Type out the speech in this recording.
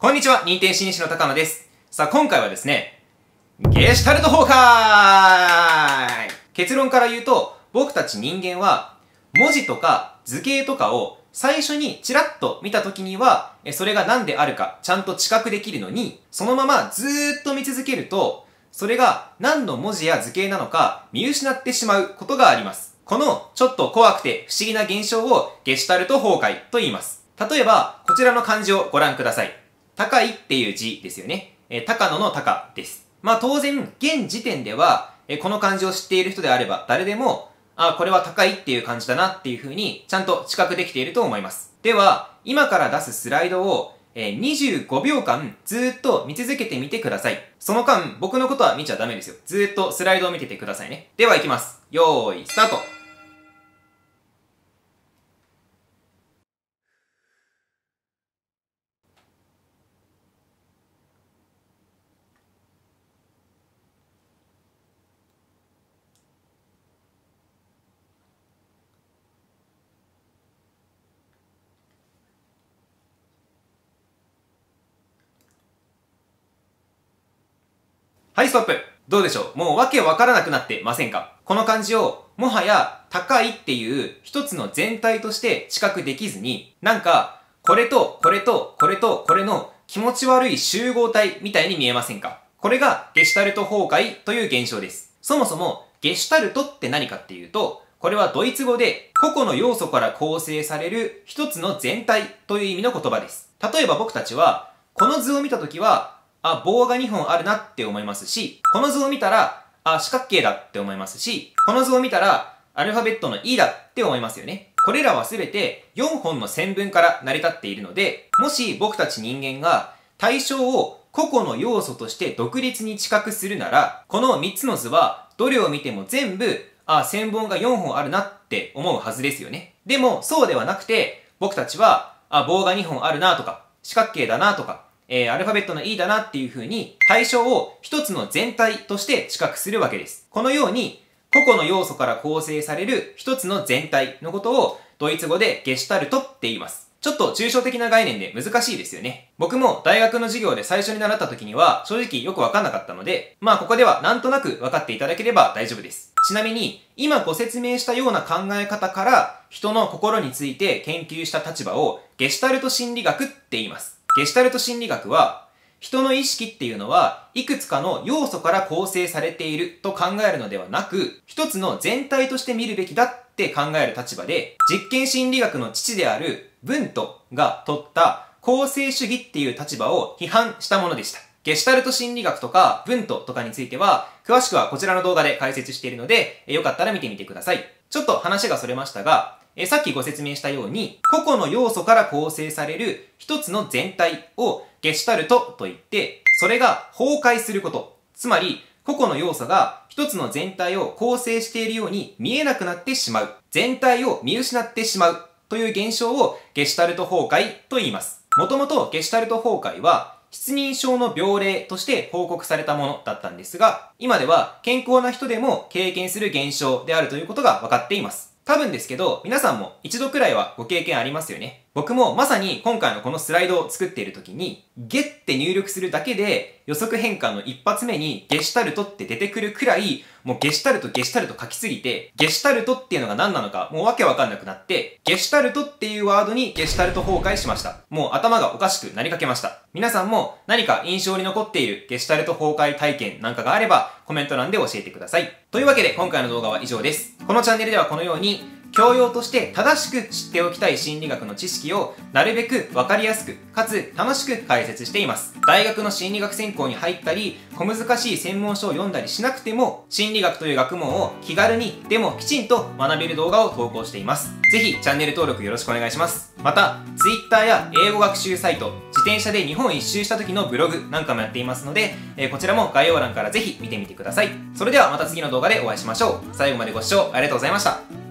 こんにちは、認定心理師の高野です。さあ、今回はですね、ゲシュタルト崩壊！結論から言うと、僕たち人間は、文字とか図形とかを最初にチラッと見た時には、それが何であるかちゃんと知覚できるのに、そのままずーっと見続けると、それが何の文字や図形なのか見失ってしまうことがあります。このちょっと怖くて不思議な現象をゲシュタルト崩壊と言います。例えば、こちらの漢字をご覧ください。高いっていう字ですよね。高野の高です。まあ当然、現時点では、この漢字を知っている人であれば誰でも、これは高いっていう漢字だなっていう風にちゃんと知覚できていると思います。では、今から出すスライドを25秒間ずーっと見続けてみてください。その間、僕のことは見ちゃダメですよ。ずーっとスライドを見ててくださいね。では行きます。よーい、スタート。はい、ストップ。どうでしょう？もうわけわからなくなってませんか？この漢字を、もはや高いっていう一つの全体として知覚できずに、なんか、これと、これと、これと、これの気持ち悪い集合体みたいに見えませんか？これがゲシュタルト崩壊という現象です。そもそも、ゲシュタルトって何かっていうと、これはドイツ語で個々の要素から構成される一つの全体という意味の言葉です。例えば僕たちは、この図を見たときは、棒が2本あるなって思いますし、この図を見たら、四角形だって思いますし、この図を見たら、アルファベットの E だって思いますよね。これらはすべて4本の線分から成り立っているので、もし僕たち人間が対象を個々の要素として独立に知覚するなら、この3つの図はどれを見ても全部、線本が4本あるなって思うはずですよね。でも、そうではなくて、僕たちは、棒が2本あるなとか、四角形だなとか、アルファベットの E だなっていう風に対象を一つの全体として知覚するわけです。このように個々の要素から構成される一つの全体のことをドイツ語でゲシュタルトって言います。ちょっと抽象的な概念で難しいですよね。僕も大学の授業で最初に習った時には正直よくわかんなかったので、ここではなんとなく分かっていただければ大丈夫です。ちなみに今ご説明したような考え方から人の心について研究した立場をゲシュタルト心理学って言います。ゲシュタルト心理学は、人の意識っていうのは、いくつかの要素から構成されていると考えるのではなく、一つの全体として見るべきだって考える立場で、実験心理学の父であるブントが取った構成主義っていう立場を批判したものでした。ゲシュタルト心理学とかブントとかについては、詳しくはこちらの動画で解説しているので、よかったら見てみてください。ちょっと話がそれましたが、さっきご説明したように、個々の要素から構成される一つの全体をゲシュタルトと言って、それが崩壊すること。つまり、個々の要素が一つの全体を構成しているように見えなくなってしまう。全体を見失ってしまうという現象をゲシュタルト崩壊と言います。もともとゲシュタルト崩壊は、失認症の病例として報告されたものだったんですが、今では健康な人でも経験する現象であるということが分かっています。多分ですけど、皆さんも一度くらいはご経験ありますよね。僕もまさに今回のこのスライドを作っている時に、ゲって入力するだけで予測変換の一発目にゲシュタルトって出てくるくらい、もうゲシュタルト書きすぎて、ゲシュタルトっていうのが何なのかもうわけわかんなくなって、ゲシュタルトっていうワードにゲシュタルト崩壊しました。もう頭がおかしくなりかけました。皆さんも何か印象に残っているゲシュタルト崩壊体験なんかがあればコメント欄で教えてください。というわけで今回の動画は以上です。このチャンネルではこのように教養として正しく知っておきたい心理学の知識をなるべくわかりやすくかつ楽しく解説しています。大学の心理学専攻に入ったり小難しい専門書を読んだりしなくても心理学という学問を気軽にでもきちんと学べる動画を投稿しています。ぜひチャンネル登録よろしくお願いします。また Twitter や英語学習サイト、自転車で日本一周した時のブログなんかもやっていますので、こちらも概要欄からぜひ見てみてください。それではまた次の動画でお会いしましょう。最後までご視聴ありがとうございました。